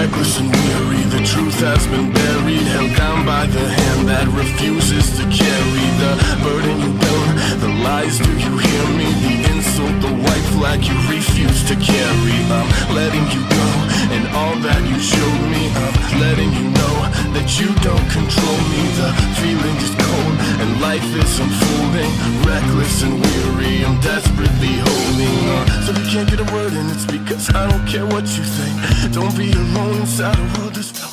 reckless and weary. The truth has been buried, held down by the hand that refuses to carry the burden you bear. The lies, do you hear me? The insult, the white flag you refuse to carry. I'm letting you go, and all that you showed me, I'm letting you know that you don't control me. The feeling is cold, and life is unfolding, reckless and weary. I'm desperately holding on, so you can't get a word in. It's because I don't care what you think. Don't be alone inside a world that's